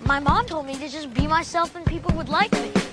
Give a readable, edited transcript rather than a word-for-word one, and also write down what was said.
My mom told me to just be myself and people would like me.